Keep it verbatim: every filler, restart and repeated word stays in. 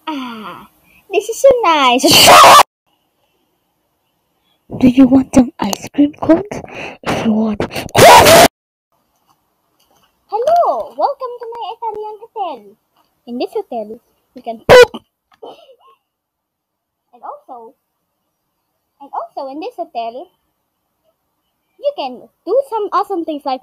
Ah, this is so nice. Do you want some ice cream cones? If you want. Hello, welcome to my Italian hotel. In this hotel, you can poop. And also, and also in this hotel, you can do some awesome things like